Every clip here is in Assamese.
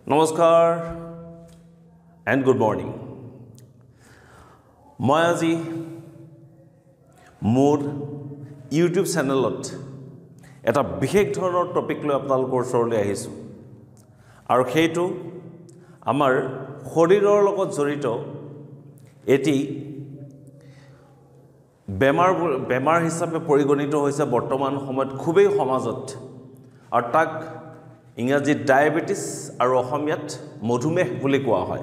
নমস্কাৰ এণ্ড গুড মৰ্নিং মই আজি মোৰ ইউটিউব চেনেলত এটা বিশেষ ধৰণৰ টপিক লৈ আপোনালোকৰ ওচৰলৈ আহিছোঁ আৰু সেইটো আমাৰ শৰীৰৰ লগত জড়িত এটি বেমাৰ হিচাপে পৰিগণিত হৈছে বৰ্তমান সময়ত খুবেই সমাজত আৰু তাক ইংৰাজীত ডায়েবেটিছ আৰু অসমীয়াত মধুমেহ বুলি কোৱা হয়।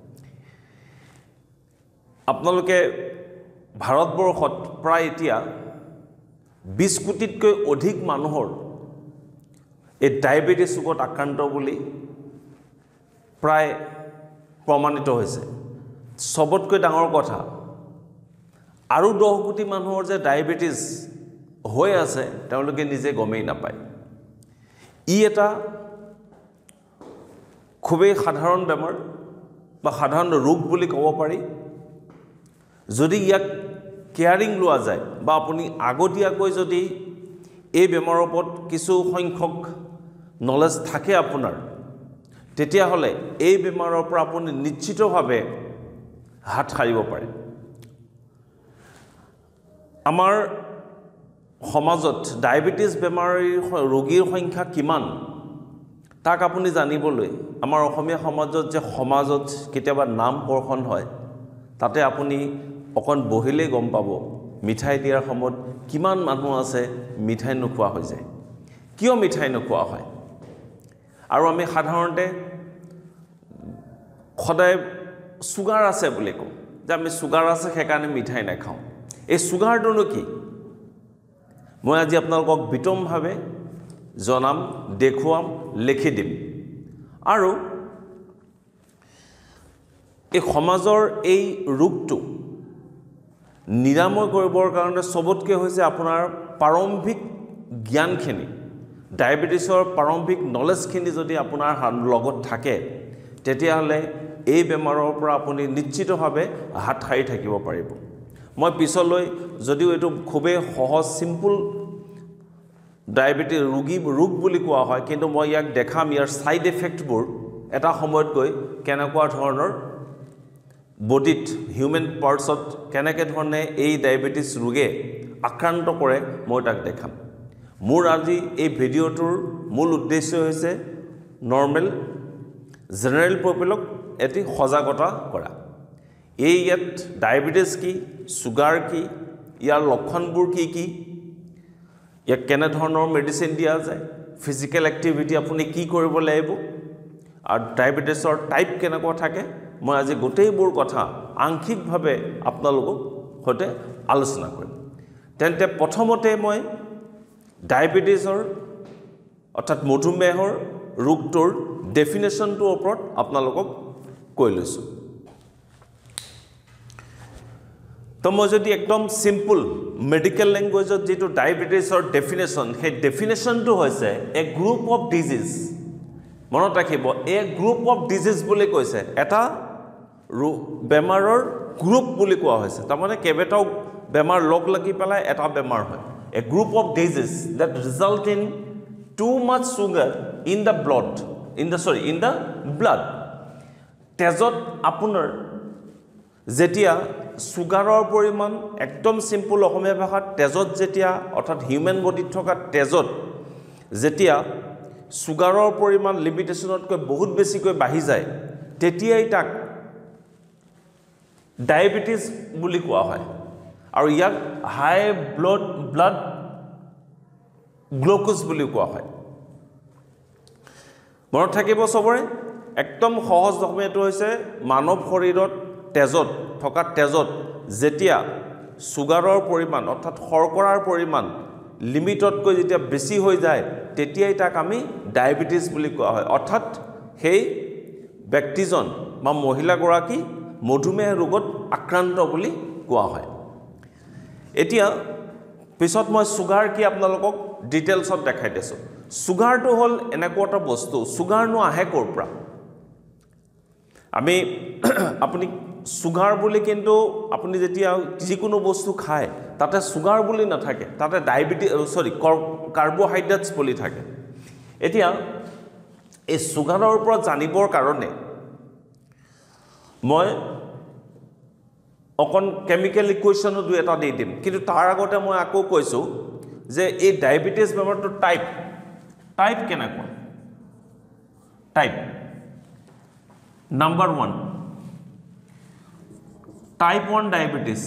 আপোনালোকে ভাৰতবৰ্ষত প্ৰায় এতিয়া 20 কোটিতকৈ অধিক মানুহৰ এই ডায়েবেটিছ ৰোগত আক্ৰান্ত বুলি প্ৰায় প্ৰমাণিত হৈছে। সবতকৈ ডাঙৰ কথা আৰু 10 কোটি মানুহৰ যে ডায়েবেটিছ হৈ আছে তেওঁলোকে নিজে গমেই নাপায়। ই এটা খুবেই সাধাৰণ বেমাৰ বা সাধাৰণ ৰোগ বুলি ক'ব পাৰি। যদি ইয়াক কেয়াৰিং লোৱা যায় বা আপুনি আগতীয়াকৈ যদি এই বেমাৰৰ ওপৰত কিছু সংখ্যক নলেজ থাকে আপোনাৰ, তেতিয়াহ'লে এই বেমাৰৰ পৰা আপুনি নিশ্চিতভাৱে হাত সাৰিব পাৰে। আমাৰ সমাজত ডায়েবেটিছ বেমাৰীৰ ৰোগীৰ সংখ্যা কিমান তাক আপুনি জানিবলৈ আমাৰ অসমীয়া সমাজত কেতিয়াবা নাম কৰ্ষণ হয়, তাতে আপুনি অকণ বহিলেই গম পাব মিঠাই দিয়াৰ সময়ত কিমান মানুহ আছে মিঠাই নোখোৱা হৈ যায়। কিয় মিঠাই নোখোৱা হয়? আৰু আমি সাধাৰণতে সদায় চুগাৰ আছে বুলি কওঁ, যে আমি চুগাৰ আছে সেইকাৰণে মিঠাই নাখাওঁ। এই চুগাৰটোনো কি? মই আজি আপোনালোকক বিতংভাৱে জনাম, দেখুৱাম, লিখি দিম। আৰু এই সমাজৰ এই ৰোগটো নিৰাময় কৰিবৰ কাৰণে সবতকৈ হৈছে আপোনাৰ প্ৰাৰম্ভিক জ্ঞানখিনি, ডায়েবেটিছৰ প্ৰাৰম্ভিক নলেজখিনি যদি আপোনাৰ লগত থাকে, তেতিয়াহ'লে এই বেমাৰৰ পৰা আপুনি নিশ্চিতভাৱে হাত সাৰি থাকিব পাৰিব। মই পিছলৈ যদিও এইটো খুবেই সহজ চিম্পুল ডায়েবেটিছ ৰোগ বুলি কোৱা হয়, কিন্তু মই ইয়াক দেখাম ইয়াৰ ছাইড এফেক্টবোৰ এটা সময়ত গৈ কেনেকুৱা ধৰণৰ বডিত হিউমেন পাৰ্টছত কেনেকৈ ধৰণে এই ডায়েবেটিছ ৰোগে আক্ৰান্ত কৰে মই তাক দেখাম। মোৰ আজি এই ভিডিঅ'টোৰ মূল উদ্দেশ্য হৈছে নৰ্মেল জেনেৰেল পিপলক এটি সজাগতা কৰা। ইয়াত ডায়েবেটিছ কি, চুগাৰ কি, ইয়াৰ লক্ষণবোৰ কি কি, ইয়াক কেনেধৰণৰ মেডিচিন দিয়া যায়, ফিজিকেল এক্টিভিটি আপুনি কি কৰিব লাগিব, আৰু ডায়েবেটিছৰ টাইপ কেনেকুৱা থাকে, মই আজি গোটেইবোৰ কথা আংশিকভাৱে আপোনালোকৰ সৈতে আলোচনা কৰিম। তেন্তে প্ৰথমতে মই ডায়েবেটিছৰ অৰ্থাৎ মধুমেহৰ ৰোগটোৰ ডেফিনেশ্যনটোৰ ওপৰত আপোনালোকক কৈ লৈছোঁ। তো মই যদি একদম চিম্পল মেডিকেল লেংগুৱেজত যিটো ডায়েবেটিছৰ ডেফিনেশ্যন, সেই ডেফিনেশ্যনটো হৈছে এ গ্ৰুপ অফ ডিজিজ। মনত ৰাখিব, এ গ্ৰুপ অফ ডিজিজ বুলি কৈছে, এটা বেমাৰৰ গ্ৰুপ বুলি কোৱা হৈছে। তাৰমানে কেইবাটাও বেমাৰ লগ লাগি পেলাই এটা বেমাৰ হয়। A group of disease that result in too much sugar in the blood. তেজত আপোনাৰ যেতিয়া চুগাৰৰ পৰিমাণ, একদম চিম্পুল অসমীয়া ভাষাত তেজত যেতিয়া, অৰ্থাৎ হিউমেন বডিত থকা তেজত যেতিয়া চুগাৰৰ পৰিমাণ লিমিটেশ্যনতকৈ বহুত বেছিকৈ বাঢ়ি যায়, তেতিয়াই তাক ডায়েবেটিছ বুলি কোৱা হয়। আৰু ইয়াক হাই ব্লাড গ্লুক'জ বুলি কোৱা হয়। মনত থাকিব চবৰে, একদম সহজ অসমীয়াটো হৈছে মানৱ শৰীৰত তেজত যেতিয়া চুগাৰৰ পৰিমাণ অৰ্থাৎ শৰ্কৰাৰ পৰিমাণ লিমিটতকৈ যেতিয়া বেছি হৈ যায়, তেতিয়াই তাক আমি ডায়েবেটিছ বুলি কোৱা হয়। অৰ্থাৎ সেই ব্যক্তিজন বা মহিলাগৰাকী মধুমেহ ৰোগত আক্ৰান্ত বুলি কোৱা হয়। এতিয়া পিছত মই চুগাৰ কি আপোনালোকক ডিটেইলছত দেখাই দিছোঁ। চুগাৰটো হ'ল এনেকুৱা এটা বস্তু, চুগাৰনো আহে ক'ৰ পৰা? আপুনি চুগাৰ বুলি কিন্তু আপুনি যেতিয়া যিকোনো বস্তু খায় তাতে চুগাৰ বুলি নাথাকে, তাতে কাৰ্বহাইড্ৰেটছ বুলি থাকে। এতিয়া এই সুগাৰৰ ওপৰত জানিবৰ কাৰণে মই অকন কেমিকেল ইকুৱেশ্যনো দুই এটা দি দিম কিন্তু তাৰ আগতে মই আকৌ কৈছোঁ যে এই ডায়াবেটিছ বেমাৰটো টাইপ কেনেকুৱা টাইপ নাম্বাৰ 1 টাইপ 1 ডায়াবেটিছ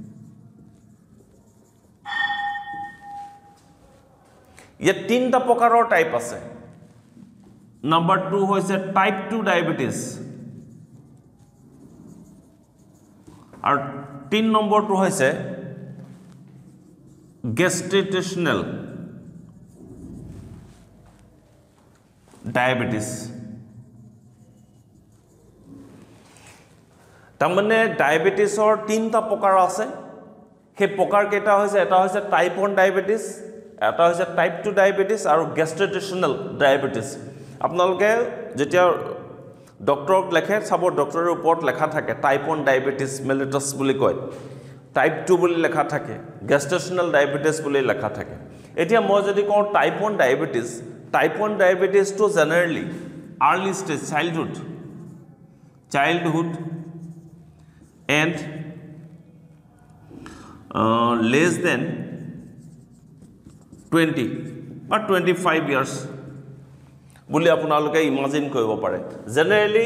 ইয়াত তিনিটা প্ৰকাৰৰ টাইপ আছে নাম্বাৰ 2 হৈছে টাইপ 2 ডায়াবেটিছ আৰু 3 নম্বৰটো হৈছে গেষ্টেটেশ্যনেল ডায়াবেটিছ তাৰমানে ডায়াবেটিছৰ তিনিটা প্ৰকাৰ আছে সেই প্ৰকাৰ কেইটা হৈছে এটা হৈছে টাইপ 1 ডায়াবেটিছ এটা হৈছে টাইপ 2 ডায়াবেটিছ আৰু গেষ্টেটেশ্যনেল ডায়াবেটিছ আপোনালোকে যেতিয়া ডক্টৰক লেখে চাব ডক্টৰৰ ওপৰত লেখা থাকে টাইপ 1 ডায়াবেটিছ মেলিটাছ বুলি কয় টাইপ 2 বুলি লেখা থাকে গেষ্টেটেশ্যনেল ডায়াবেটিছ বুলি লেখা থাকে এতিয়া মই যদি কওঁ টাইপ 1 ডায়াবেটিছটো generally early stage childhood and less than 20 or 25 years বুলি আপোনালোকে ইমাজিন কৰিব পাৰে generally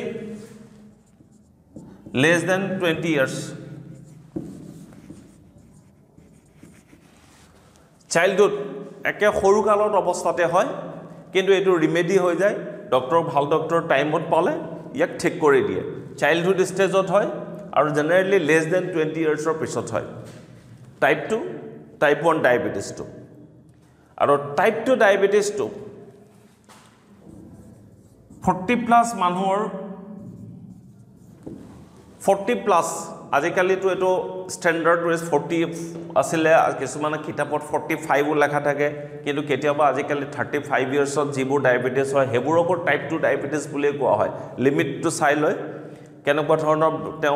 less than 20 years childhood একে সৰু কালত অৱস্থাতে হয় কিন্তু এটো ৰিমেডি হৈ যায় ভাল ডক্টৰ টাইমত পালে ইয়াক ঠিক কৰি দিয়ে চাইল্ডহুড ষ্টেজত হয় আৰু জেনেৰেলি less than 20 yearsৰ পিছত হয় টাইপ 1 ডায়াবেটিছটো আৰু টাইপ 2 ডায়াবেটিছটো 40 প্লাছ মানুহৰ 40 প্লাছ আজিকালিতো এটো ষ্টেণ্ডাৰ্ড ৰেজ 40 আছিলে কিছুমান কিতাপত 45 লেখা থাকে কিন্তু কেতিয়াবা আজিকালি 35 ইয়াৰ্ছত যিবোৰ ডায়াবেটিছ হয় হেবোৰকো টাইপ 2 ডায়াবেটিছ বুলি কোৱা হয় লিমিটটো চাই লয় কেনেকুৱা ধৰণৰ তেওঁ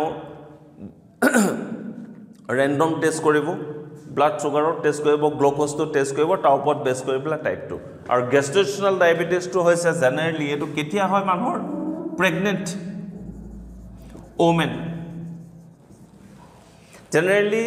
ৰেন্ডম টেষ্ট কৰিব ব্লাড সুগাৰৰ টেষ্ট কৰিব গ্লুকোজটো টেষ্ট কৰিব তাৰ ওপৰত বেছ কৰি পেলাই টাইপ 2 আৰু গেষ্টেটেশ্যনেল ডায়াবেটিছটো হৈছে জেনেৰেলি এটো কেতিয়া হয় মানুহৰ প্ৰেগনেন্ট ওমেন জেনেৰেলি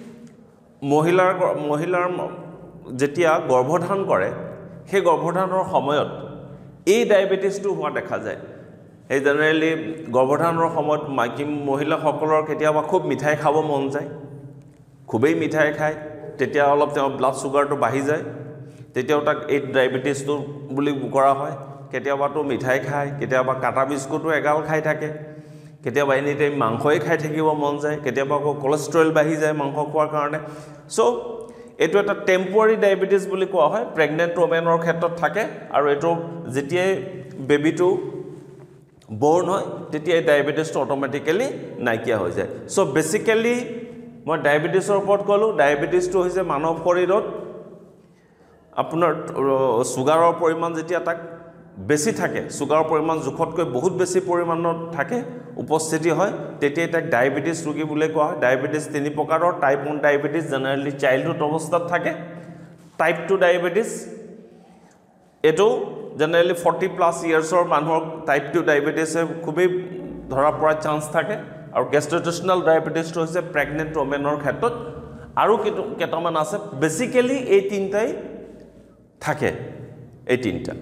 মহিলাৰ যেতিয়া গৰ্ভধাৰণ কৰে সেই গৰ্ভধাৰণৰ সময়ত এই ডায়াবেটিছটো হোৱা দেখা যায় এই জেনেৰেলি গৰ্ভধাৰণৰ সময়ত মাইকী মহিলাসকলৰ কেতিয়াবা খুব মিঠাই খাব মন যায় খুবেই মিঠাই খায় তেতিয়া অলপ তেওঁ ব্লাড সুগাৰটো বাঢ়ি যায় তেতিয়াও তাক এই ডায়াবেটিছটো বুলি কৰা হয় কেতিয়াবাতো মিঠাই খায় কেতিয়াবা কাটা বিস্কুটো এগাল খাই থাকে কেতিয়াবা এনি টাইম মাংসই খাই থাকিব মন যায় কেতিয়াবা আকৌ কোলেষ্ট্ৰল বাঢ়ি যায় মাংস খোৱাৰ কাৰণে সো এটো এটা টেম্পৰাৰী ডায়াবেটিছ বুলি কোৱা হয় প্ৰেগনেন্ট ওমেনৰ ক্ষেত্ৰত থাকে আৰু এটো যেতিয়াই বেবিটো বৰ্ন হয় তেতিয়া ডায়াবেটিছটো অটোমেটিক্যালি নাইকিয়া হৈ যায় সো বেসিক্যালি মই ডায়াবেটিছৰ ওপৰত কলো ডায়াবেটিছটো হৈছে মানৱ শৰীৰত আপোনাৰ সুগাৰৰ পৰিমাণ যেতিয়া তাক বেছি থাকে সুগাৰৰ পৰিমাণ জুখতকৈ বহুত বেছি পৰিমাণত থাকে উপস্থিতি হয় তেতিয়া তাক ডায়াবেটিছ ৰোগী বুলি কোৱা হয় ডায়াবেটিছ তিনি প্ৰকাৰৰ টাইপ 1 ডায়াবেটিছ জেনেৰেলি চাইল্ডহুড অৱস্থাত থাকে টাইপ 2 ডায়াবেটিছ এটো জেনেৰেলি 40 প্লাছ ইয়াৰ্ছৰ মানুহৰ টাইপ 2 ডায়াবেটিছে খুবেই ধৰা পৰা চান্স থাকে আৰু গেষ্টেটেশ্যনেল ডায়াবেটিছটো হৈছে প্ৰেগনেন্ট ওমেনৰ ক্ষেত্ৰত আৰু কেইটামান আছে বেসিক্যালি এই তিনটাই থাকে এই তিনটা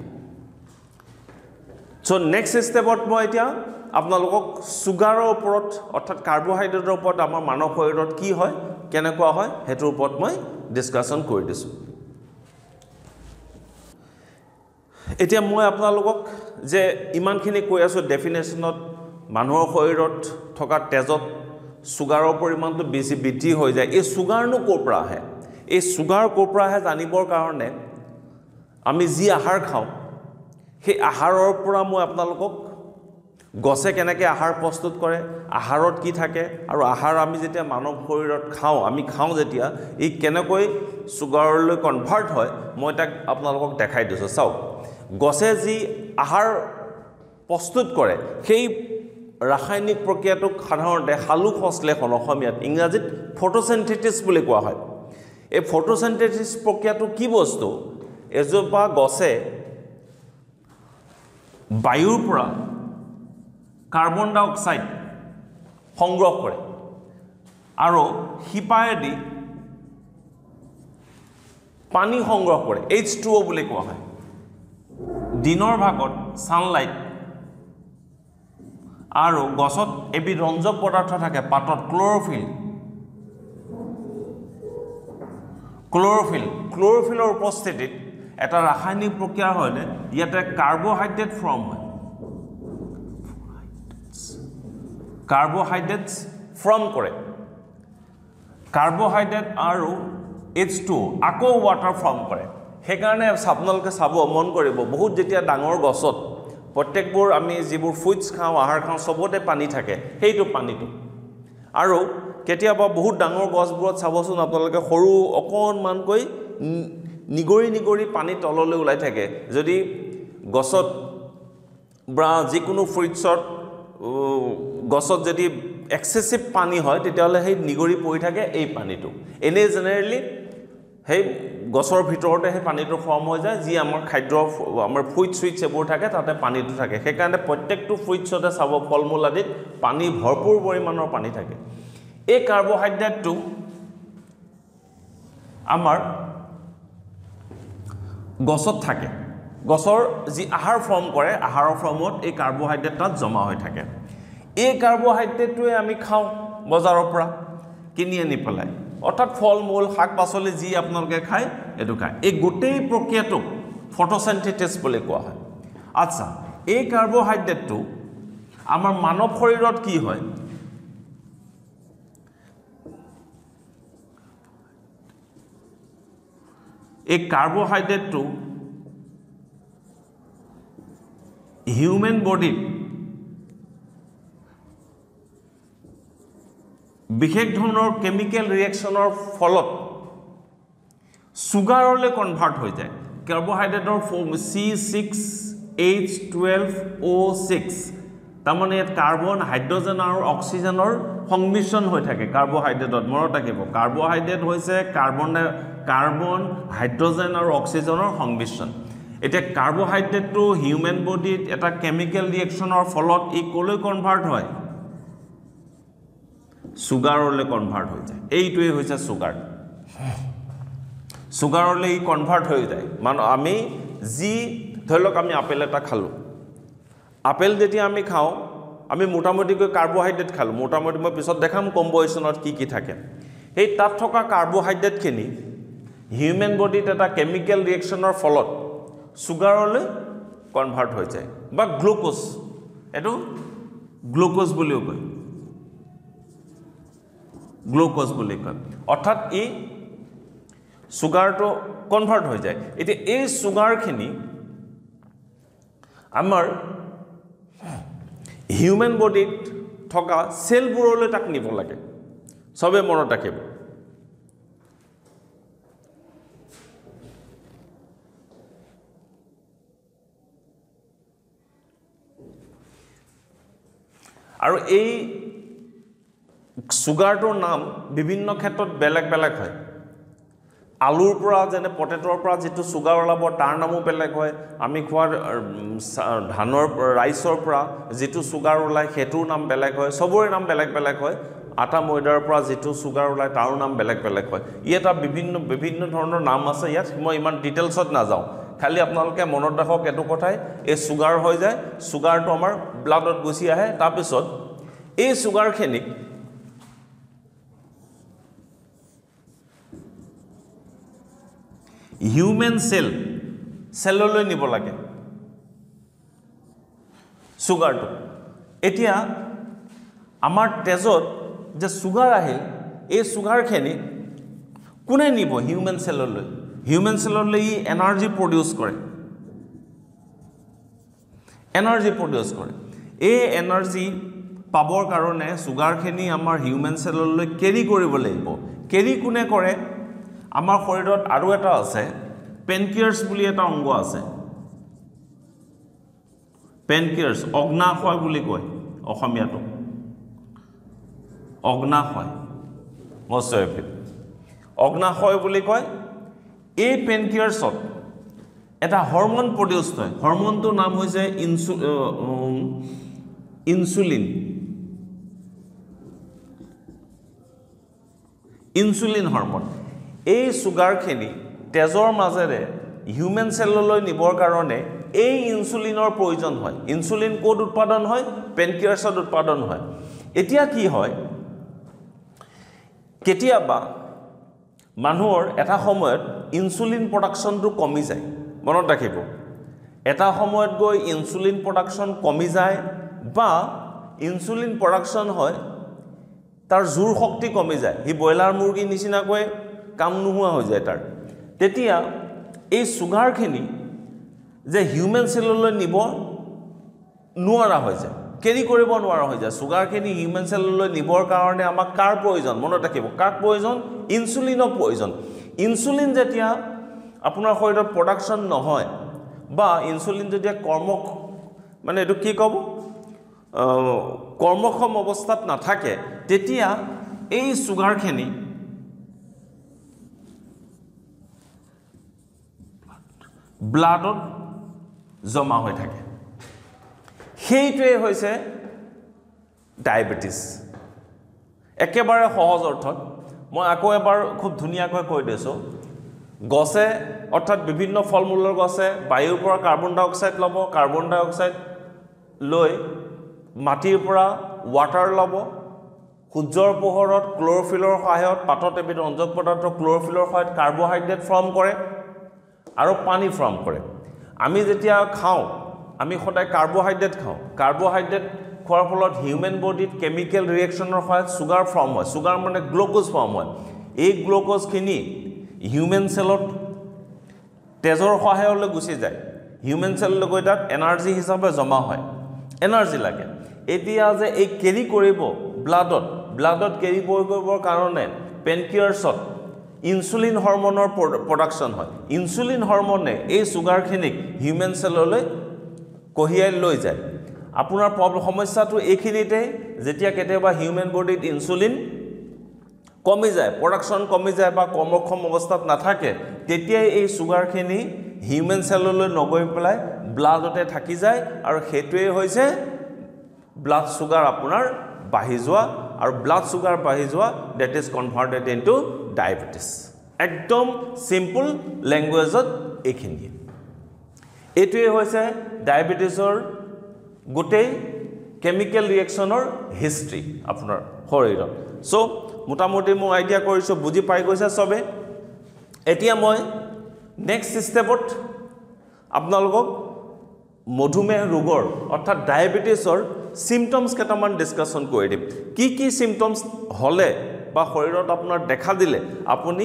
সো নেক্সট স্টেপত মই এতিয়া আপোনালোকক সুগাৰৰ ওপৰত অৰ্থাৎ কাৰ্বোহাইড্ৰেটৰ ওপৰত আমাৰ মানৱ শৰীৰত কি হয় কেনেকুৱা হয় হেতুৰ ওপৰত মই ডিসকাশন কৰি দিছো এতিয়া মই আপোনালোকক যে ইমানখিনি কৈ আছো ডেফিনেশনত মানুহৰ শৰীৰত থকা তেজত সুগাৰৰ পৰিমাণটো বেছি বৃদ্ধি হৈ যায় এই সুগাৰনো ক'ৰ পৰা আহে এই সুগাৰ ক'ৰ পৰা আহে জানিবৰ কাৰণে আমি যি আহাৰ খাওঁ সেই আহাৰৰ পৰা মই আপোনালোকক গছে কেনেকৈ আহাৰ প্ৰস্তুত কৰে আহাৰত কি থাকে আৰু আহাৰ আমি যেতিয়া মানৱ শৰীৰত খাওঁ আমি খাওঁ যেতিয়া ই কেনেকৈ সুগাৰলৈ কনভাৰ্ট হয় মই তাক আপোনালোকক দেখাই দিছো চাওক গছে যি আহাৰ প্ৰস্তুত কৰে সেই ৰাসায়নিক প্ৰক্ৰিয়াটোক সাধাৰণতে সালোক সংশ্লেষণ অসমীয়াত ইংৰাজীত ফটোসিনথেসিস বুলি কোৱা হয় এই ফটোসিনথেসিস প্ৰক্ৰিয়াটো কি বস্তু এজোপা গছে বায়ুৰ পৰা কাৰ্বন ডাই অক্সাইড সংগ্ৰহ কৰে আৰু শিপায়েদি পানী সংগ্ৰহ কৰে H2O বুলি কোৱা হয় দিনৰ ভাগত সানলাইট আৰু গছত এবিধ ৰঞ্জক পদাৰ্থ থাকে পাতত ক্লোৰোফিলৰ উপস্থিতিত এটা ৰাসায়নিক প্ৰক্ৰিয়া হয় ইয়াতে কাৰ্বোহাইড্ৰেট ফৰ্ম হয় কাৰ্বোহাইড্ৰেটছ ফৰ্ম কৰে কাৰ্বোহাইড্ৰেট আৰু H2O আকৌ ৱাটাৰ ফৰ্ম কৰে সেইকাৰণে আপোনালোকে চাব মন কৰিব বহুত যেতিয়া ডাঙৰ গছত প্ৰত্যেকবোৰ আমি যিবোৰ ফুডছ খাওঁ আহাৰ খাওঁ সবতে পানী থাকে সেইটো পানীটো আৰু কেতিয়াবা বহুত ডাঙৰ গছবোৰত চাবচোন আপোনালোকে সৰু অকণমানকৈ নিগৰি পানী তললৈ ওলাই থাকে যদি গছত বা যিকোনো ফ্ৰুইটছত গছত যদি এক্সেসিভ পানী হয় তেতিয়াহলে সেই নিগৰি পৰি থাকে এই পানীটো এনে জেনেৰেলি সেই গছৰ ভিতৰতে সেই পানীটো ফৰ্ম হৈ যায় যি আমাৰ খাদ্য আমাৰ ফ্ৰুইট সুইটছ এবোৰ থাকে তাতে পানীটো থাকে সেইকাৰণে প্ৰত্যেকটো ফ্ৰুইটছতে চাব ফলমূল আদিত পানী ভৰপূৰ পৰিমাণৰ পানী থাকে এই কাৰ্বোহাইড্ৰেটটো আমাৰ গছত থাকে গছৰ যি আহাৰ ফৰ্ম কৰে আহাৰৰ ফৰ্মত এই কাৰ্বোহাইড্ৰেট তাত জমা হৈ থাকে এই কাৰ্বোহাইড্ৰেটটোৱে আমি খাওঁ বজাৰৰ পৰা কিনি আনি পেলাই অৰ্থাৎ ফলমূল শাক পাচলি যি আপোনালোকে খায় এটো খায় এই গোটেই প্ৰক্ৰিয়াটোক ফটোসিনথেসিস বুলি কোৱা হয় আচ্ছা এই কাৰ্বোহাইড্ৰেটটো আমাৰ মানৱ শৰীৰত কি হয় এই কাৰ্বোহাইড্ৰেটটো হিউম্যান বডিত বিশেষ ধৰণৰ কেমিক্যাল ৰিঅ্যাকশনৰ ফলত সুগাৰলৈ কনভাৰ্ট হৈ যায় কাৰ্বোহাইড্ৰেটৰ ফৰ্ম C6H12O6 তাৰমানে ইয়াত কাৰ্বন হাইড্ৰোজেন আৰু অক্সিজেনৰ সংমিশ্ৰণ হৈ থাকে কাৰ্বোহাইড্ৰেটত মনত ৰাখিব কাৰ্বোহাইড্ৰেট হৈছে কাৰ্বন হাইড্ৰোজেন আৰু অক্সিজেনৰ সংমিশ্ৰণ এতিয়া কাৰ্বোহাইড্ৰেটটো হিউম্যান বডিত এটা কেমিক্যাল ৰিঅ্যাকশনৰ ফলত ই কলৈ কনভাৰ্ট হয় সুগাৰলৈ কনভাৰ্ট হৈ যায় এইটোৱে হৈছে সুগাৰলৈ কনভাৰ্ট হৈ যায় মানে আমি যি ধৰি লওক আমি আপেল এটা খালো আপেল যেতিয়া আমি খাওঁ আমি মোটামুটিকৈ কাৰ্বোহাইড্ৰেট খালো মোটামুটি মই পিছত দেখাম কম্পোজিশনত কি থাকে এই তাত থকা কাৰ্বোহাইড্ৰেটখিনি হিউম্যান বডিত এটা কেমিক্যাল ৰিঅ্যাকশনৰ ফলত সুগাৰলৈ কনভাৰ্ট হৈ যায় বা গ্লুকোজ এটো গ্লুকোজ বুলিও কয় গ্লুকোজ বুলি কয় অৰ্থাৎ এই সুগাৰটো কনভাৰ্ট হৈ যায় এতিয়া এই সুগাৰখিনি আমাৰ হিউম্যান বডিত থকা সেলবোৰলৈ তাক নিব লাগে সবে মনত ৰাখিব আৰু এই সুগাৰটোৰ নাম বিভিন্ন ক্ষেত্ৰত বেলেগ বেলেগ হয় আলুৰ পৰা যেনে পটেটৰ পৰা যেটো সুগাৰ ওলাব তাৰ নামো বেলেগ হয় আমি খোৱা ধানৰ ৰাইছৰ পৰা যেটো সুগাৰ ওলাই হেতুৰ নাম বেলেগ হয় সবৰে নাম বেলেগ বেলেগ হয় আটা ময়দাৰ পৰা যেটো সুগাৰ ওলাই তাৰ নাম বেলেগ বেলেগ হয় এটা বিভিন্ন ধৰণৰ নাম আছে ইয়াত মই ইমান ডিটেইলছত না যাও খালি আপোনালোকে মনত ৰাখক এটো কথাই এই সুগাৰ হৈ যায় সুগাৰটো আমাৰ ব্লাডত গুছি আহে তাৰ পিছত এই সুগাৰখিনি হিউম্যান সেললৈ নিব লাগে সুগাৰটো এতিয়া আমাৰ তেজত যে সুগাৰ আহিল এই সুগাৰখিনি কোনে নিব হিউম্যান সেললৈ ই এনাৰ্জি প্ৰডিউস কৰে এই এনাৰ্জি পাবৰ কাৰণে সুগাৰখিনি আমাৰ হিউম্যান সেললৈ কেৰি কৰিব লাগিব কেৰি কোনে কৰে আমাৰ শৰীৰত আৰু এটা আছে পেনক্ৰিয়াছ বুলি এটা অংগ আছে পেনক্ৰিয়াছ অগ্নাশয় বুলি কয় অসমীয়াটো অগ্নাশয় বুলি কয় এই পেনক্ৰিয়াছত এটা হৰমন প্ৰডিউস হয় হৰমনটোৰ নাম হৈছে ইনসুলিন ইনসুলিন হৰমন এই সুগাৰখিনি তেজৰ মাজেৰে হিউম্যান সেললৈ নিবৰ কাৰণে এই ইনসুলিনৰ প্ৰয়োজন হয় ইনসুলিন কোড উৎপাদন হয় পেনক্ৰিয়াছত উৎপাদন হয় এতিয়া কি হয় কেতিয়াবা মানুহৰ এটা সময়ত ইনসুলিন প্ৰডাকশনটো কমি যায় মনত ৰাখিব এটা সময়ত গৈ ইনসুলিন প্ৰডাকশন কমি যায় বা ইনসুলিন প্ৰডাকশন হয় তাৰ জোৰ শক্তি কমি যায় হি বয়লাৰ মুৰ্গী নিচিনাকৈ কাম নোহোৱা হৈ যায় তাৰ তেতিয়া এই সুগাৰখিনি যে হিউম্যান সেললৈ নিব নোৱাৰা হৈ যায় কেৰি কৰিব নোৱাৰা হৈ যায় সুগাৰখিনি হিউম্যান সেললৈ নিবৰ কাৰণে আমাক কাৰ প্ৰয়োজন মনত ৰাখিব কাক প্ৰয়োজন ইনসুলিনৰ প্ৰয়োজন ইনসুলিন যেতিয়া আপোনাৰ শৰীৰত প্ৰডাকশন নহয় বা ইনসুলিন যেতিয়া মানে এটো কি কব কৰ্মক্ষম অৱস্থাত নাথাকে তেতিয়া এই সুগাৰখিনি ব্লাডত জমা হৈ থাকে সেইটোৱে হৈছে ডায়াবেটিস একেবাৰে সহজ অৰ্থত মই আকৌ এবাৰ খুব ধুনিয়াকৈ কৈ দিছো গছে অৰ্থাৎ বিভিন্ন ফলমূলৰ গছে বায়ুৰ পৰা কাৰ্বন ডাই অক্সাইড ল'ব কাৰ্বন ডাই অক্সাইড লৈ মাটিৰ পৰা ওয়াটাৰ ল'ব সূৰ্যৰ পোহৰত ক্লোৰোফিলৰ সহায়ত পাতত এবিধ ৰঞ্জক পদাৰ্থ ক্লোৰোফিলৰ সহায়ত কাৰ্বোহাইড্ৰেট ফৰ্ম কৰে আৰু পানী ফৰ্ম কৰে আমি যেতিয়া খাওঁ আমি সদায় কাৰ্বোহাইড্ৰেট খাওঁ কাৰ্বোহাইড্ৰেট খোৱাৰ ফলত হিউম্যান বডিত কেমিক্যাল ৰিঅ্যাকশনৰ সহায়ত সুগাৰ ফৰ্ম হয় সুগাৰ মানে গ্লুকোজ ফৰ্ম হয় এই গ্লুকোজখিনি হিউম্যান সেলত তেজৰ সহায়লৈ গুচি যায় হিউম্যান সেললৈ গৈ তাত এনাৰ্জি হিচাপে জমা হয় এনাৰ্জি লাগে এতিয়া যে এই কেৰি কৰিব ব্লাডত কেৰি কৰিবৰ কাৰণে পেনক্ৰিয়াছত ইনসুলিন হৰমনৰ প্ৰডাকশন হয় ইনসুলিন হৰমনে এই সুগাৰখিনিক হিউম্যান সেললৈ কহিয়াই লৈ যায় আপোনাৰ সমস্যাটো এইখিনিতে যেতিয়া কেতিয়াবা হিউম্যান বডিত ইনসুলিন কমি যায় প্ৰডাকশন কমি যায় বা কৰ্মক্ষম অৱস্থাত নাথাকে তেতিয়া এই সুগাৰখিনি হিউম্যান সেললৈ নগৈ পেলাই ব্লাডতে থাকি যায় আৰু হেতুৱে হৈছে ব্লাড সুগাৰ আপোনাৰ বাঢ়ি যোৱা আৰু ব্লাড সুগাৰ বাঢ়ি যোৱা that is converted into diabetes একদম সিম্পল ল্যাঙ্গুৱেজত এইখিনি এটোৱে হৈছে ডায়াবেটিছৰ গোটেই কেমিক্যাল ৰিঅ্যাকশনৰ হিষ্ট্ৰী আপোনাৰ শৰীৰত সো মোটামুটি মই আইডিয়া কৰিছো বুজি পাই গৈছে সবে এতিয়া মই নেক্সট স্টেপত আপোনালোকক মধুমেহ ৰোগৰ অৰ্থাৎ ডায়াবেটিছৰ সিম্পটমস কেটামান ডিসকাশন কৰি দিম কি সিম্পটমস হলে বা শৰীৰত আপোনাৰ দেখা দিলে আপুনি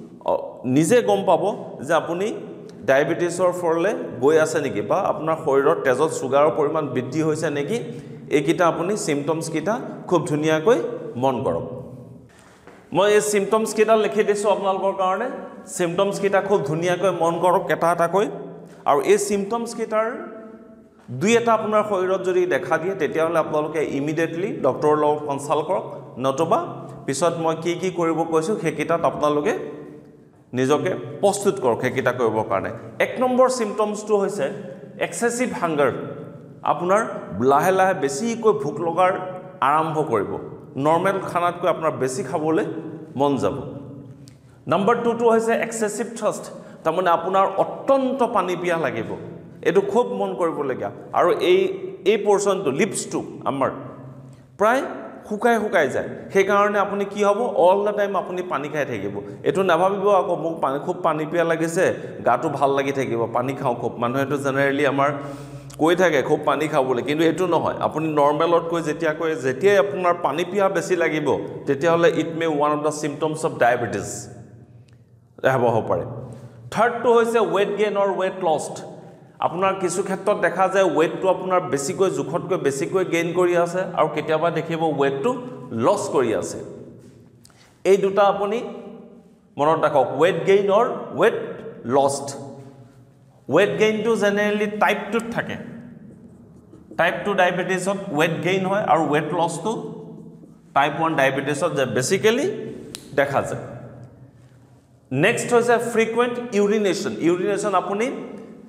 নিজে গম পাব যে আপুনি ডায়াবেটিছৰ ফলে গৈ আছে নেকি বা আপোনাৰ শৰীৰত তেজত সুগাৰৰ পৰিমাণ বৃদ্ধি হৈছে নেকি এইকিটা আপুনি সিম্পটমস কিটা খুব ধুনিয়াকৈ মন কৰক মই এই সিম্পটমস কিটা লিখি দিছো আপোনালোকৰ কাৰণে সিম্পটমস কিটা খুব ধুনিয়াকৈ মন কৰক এটা কৈ আৰু এই সিম্পটমস কিটাৰ দুই এটা আপোনাৰ শৰীৰত যদি দেখা দিয়ে তেতিয়া হলে আপোনালোকে ইমিডিয়েটলি ডক্টৰৰ লগত কনসাল্ট কৰক নতুবা পিছত মই কি কৰিব কৈছো হেকিটাত আপোনালোকে নিজকে প্ৰস্তুত কৰক হেকিটা কৰিবৰ কাৰণে এক নম্বৰ সিম্পটমসটো হৈছে এক্সেসিভ হাংগাৰ আপোনাৰ লাহে লাহে বেছিকৈ ভোক লগাৰ আৰম্ভ কৰিব নরমাল খানাতকৈ আপোনাৰ বেছি খাবলৈ মন যাব নম্বৰ 2 টো হৈছে এক্সেসিভ থ্ৰাষ্ট তাৰমানে আপোনাৰ অত্যন্ত পানী পিয়া লাগিব এটো খুব মন কৰিবলগীয়া আৰু এই পোৰশনটো লিপছটো আমাৰ প্ৰায় শুকাই যায় সেই কাৰণে আপুনি কি হ'ব অল দা টাইম আপুনি পানী খাই থাকিব এটো নাভাবিব আকৌ মোক খুব পানী পিয়া লাগিছে গাটো ভাল লাগি থাকিব পানী খাও খুব মানুহেটো জেনাৰেলি আমাৰ কৈ থাকে খুব পানী খাবলৈ কিন্তু এটো নহয় আপুনি নরমালত কৈ যেতিয়া আপোনাৰ পানী পিয়া বেছি লাগিব তেতিয়া হলে it may one of the symptoms of diabetes হ'ব পাৰে থাৰ্ড টো হৈছে weight gain or weight lost আপোনাৰ কিছু ক্ষেত্ৰত দেখা যায় ওয়েটটো আপোনাৰ বেছিকৈ জুখতকৈ বেছিকৈ গেইন কৰি আছে আৰু কেতিয়াবা দেখিব ওয়েটটো লস কৰি আছে এই দুটা আপুনি মনত ৰাখক weight gain or weight lost ওয়েট গেইনটো জেনাৰেলি টাইপ 2 থাকে টাইপ 2 ডায়াবেটিছত ওয়েট গেইন হয় আৰু ওয়েট লসটো টাইপ 1 ডায়াবেটিছত যে বেসিক্যালি দেখা যায় নেক্সট হৈছে ফ্ৰিকুৱেন্ট ইউৰিনেশন আপুনি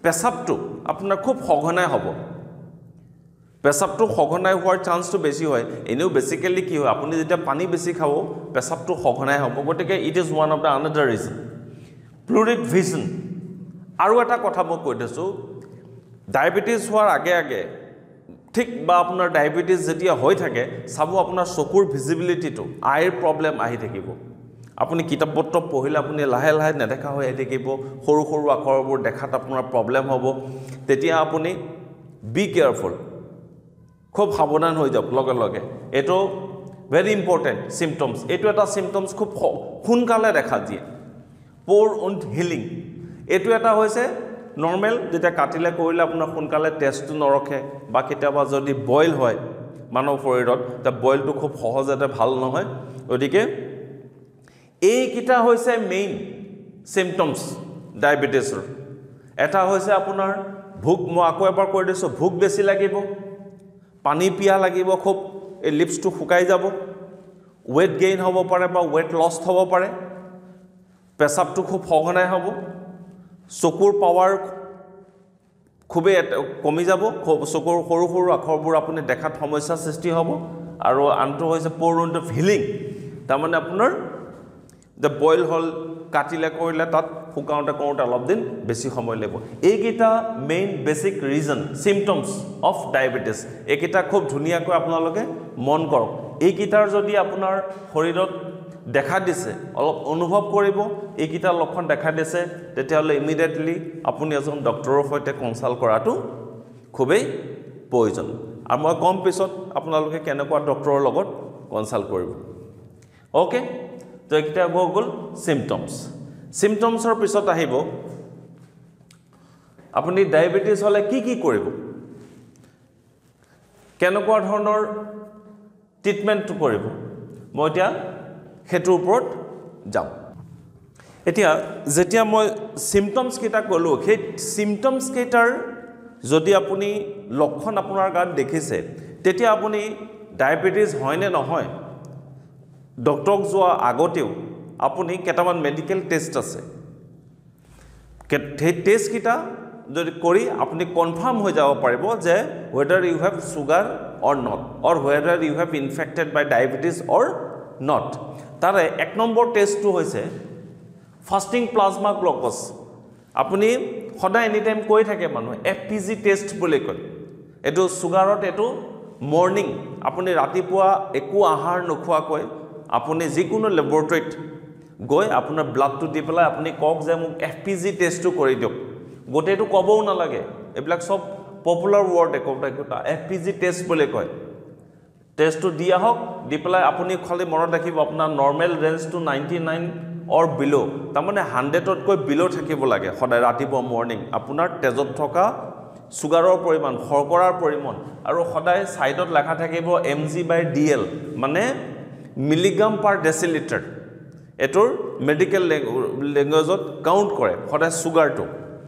পেচাবটো আপোনাৰ খুব সঘনাই হ'ব পেচাবটো সঘনাই হোৱাৰ চান্সটো বেছি হয় এনেও বেসিক্যালি কি হয় আপুনি যেতিয়া পানী বেছি খাব পেচাবটো সঘনাই হ'ব গতিকে it is one of the another reason blurred vision আৰু এটা কথা মই কৈ দিছোঁ ডায়াবেটিছ হোৱাৰ আগে আগে ঠিক বা আপোনাৰ ডায়াবেটিছ যেতিয়া হৈ থাকে চাব আপোনাৰ চকুৰ ভিজিবিলিটিটো আইৰ প্ৰব্লেম আহি থাকিব আপুনি কিতাপ পত্ৰ পঢ়িলে আপুনি লাহে লাহে নেদেখা হৈ আহি থাকিব সৰু সৰু আখৰবোৰ দেখাত আপোনাৰ প্ৰব্লেম হ'ব তেতিয়া আপুনি বি কেয়াৰফুল খুব সাৱধান হৈ যাওক লগে লগে এটো ভেৰি ইম্পৰ্টেণ্ট সিম্পটমছ এটো এটা সিম্পটমছ খুব সোনকালে দেখা দিয়ে পোৰ উণ্ড হিলিং এটো এটা হৈছে নৰ্মেল যেতিয়া কাটিলে কৰিলে আপোনাৰ সোনকালে টেষ্টটো নৰখে বা কেতিয়াবা যদি বইল হয় মানৱ শৰীৰত তা বইলটো খুব সহজতে ভাল নহয় গতিকে এই কিটা হৈছে মেইন সিম্পটমছ ডায়াবেটিছৰ এটা হৈছে আপোনাৰ ভোক মই আকৌ এবাৰ কৈ দিছোঁ ভোক বেছি লাগিব পানী পিয়া লাগিব খুব এই লিপছটো শুকাই যাব ওয়েট গেইন হ'ব পাৰে বা ওয়েট লছ হ'ব পাৰে পেচাবটো খুব সঘনাই হ'ব চকুৰ পাৱাৰ খুবেই কমি যাব চকুৰ সৰু সৰু আখৰবোৰ আপুনি দেখাত সমস্যা সৃষ্টি হ'ব আৰু আনটো হৈছে পোৰ উণ্ড হিলিং তাৰমানে আপোনাৰ যে বইল হল কাটিলে কৰিলে তাত শুকাওঁতে কৰোঁতে অলপ দিন বেছি সময় লাগিব এইকেইটা main basic reason symptoms of diabetes এইকেইটা খুব ধুনীয়াকৈ আপোনালোকে মন কৰক এইকেইটাৰ যদি আপোনাৰ শৰীৰত দেখা দিছে অলপ অনুভৱ কৰিব এইকেইটা লক্ষণ দেখা দিছে তেতিয়াহ'লে ইমিডিয়েটলি আপুনি এজন ডক্টৰৰ সৈতে কনসাল্ট কৰাটো খুবেই প্ৰয়োজন আৰু মই কম পিছত আপোনালোকে কেনেকুৱা ডক্টৰৰ লগত কনসাল্ট কৰিব ওকে তো এইকেইটা গ'ল সিম্পটমছ সিম্পটমছৰ পিছত আহিব আপুনি ডায়াবেটিছ হলে কি কৰিব কেনেকুৱা ধৰণৰ ট্ৰিটমেণ্টটো কৰিব মই এতিয়া হেতুৰ ওপৰত যাম এতিয়া যেতিয়া মই সিম্পটমছ কেইটা ক'লো সেই সিম্পটমছ কেইটাৰ যদি আপুনি লক্ষণ আপোনাৰ গাত দেখিছে তেতিয়া আপুনি ডায়াবেটিছ হয় নে নহয় ডক্টৰক যোৱা আগতেও আপুনি কেটামান মেডিকেল টেষ্ট আছে সেই টেষ্ট কিটা যদি কৰি আপুনি কনফাৰ্ম হৈ যাব পাৰিব যে whether you have sugar or not or whether you have infected by diabetes or not তাৰে এক নম্বৰ টেষ্টটো হৈছে ফাস্টিং প্লাজমা গ্লুকোজ আপুনি সদায় এনি টাইম কৈ থাকে মানুহ এফপিজি টেষ্ট বুলি কয় এটো সুগাৰত এটো মৰ্নিং আপুনি ৰাতিপুৱা একো আহাৰ নোখোৱাকৈ আপুনি যিকোনো ল্যাবৰেটৰীত গৈ আপোনাৰ ব্লাডটো দি পেলাই আপুনি কক যে মোক এফপিজি টেষ্টটো কৰি দিয়ক গোটেইটো কবও নালাগে এইবিলাক সব পপুলাৰ ৱৰ্ড একোটা এফপিজি টেষ্ট বুলি কয় টেষ্টটো দিয়া হওক দি পেলাই আপুনি খালি মনত ৰাখিব আপোনাৰ নৰ্মেল ৰেঞ্জটো 99 অৰ বিলো তাৰমানে 100তকৈ বিলো থাকিব লাগে সদায় ৰাতিপুৱা মৰ্নিং আপোনাৰ তেজত থকা সুগাৰৰ পৰিমাণ শৰ্কৰাৰ পৰিমাণ আৰু সদায় সাইডত লেখা থাকিব mg/dl মানে মিলিগ্ৰাম পাৰ ডেচিলিটাৰ এটোৰ মেডিকেল ল্যাঙ্গুৱেজত কাউন্ট কৰে সদায় সুগাৰটো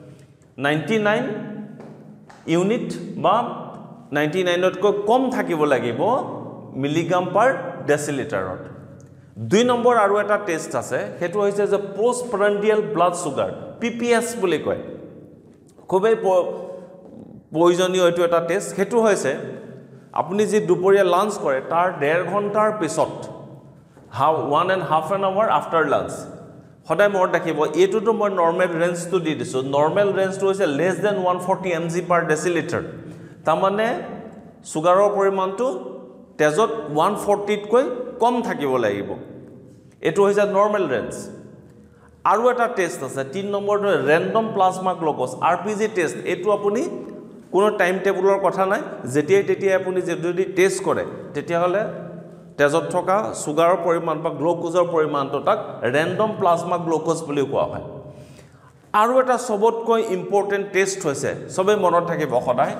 99 ইউনিট বা 99তকৈ কম থাকিব লাগিব মিলিগ্ৰাম পাৰ ডেচিলিটাৰত দুই নম্বৰ আৰু এটা টেষ্ট আছে হেতু হৈছে যে পোষ্টপ্ৰান্ডিয়াল ব্লাড সুগাৰ পিপিএস বুলি কয় খুবেই প্ৰয়োজনীয় এটো এটা টেষ্ট হেতু হৈছে আপুনি যে দুপৰীয়া লাঞ্চ কৰে তাৰ 1.5 ঘণ্টাৰ পিছত 1.5 an hour after lunch সদায় মনত ৰাখিব এটোটো মই নৰ্মেল ৰেঞ্জটো দি দিছো নৰ্মেল ৰেঞ্জটো হৈছে less than 140 mg per deciliter তাৰমানে সুগাৰৰ পৰিমাণটো তেজত 140তকৈ কম থাকিব লাগিব এটো হৈছে নৰ্মেল ৰেঞ্জ আৰু এটা টেষ্ট আছে 3 নম্বৰটো random plasma glucose RPG test এটো আপুনি কোনো টাইম টেবুলৰ কথা নাই যেতিয়া আপুনি যদি টেষ্ট কৰে তেতিয়া হলে তেজত থকা সুগাৰৰ পৰিমাণ বা গ্লুকোজৰ পৰিমাণটো তাক ৰেন্ডম প্লাজমা গ্লুকোজ বুলি কোৱা হয় আৰু এটা সবতকৈ ইম্পৰ্টেন্ট টেষ্ট হৈছে সবে মনত থাকিব সদায়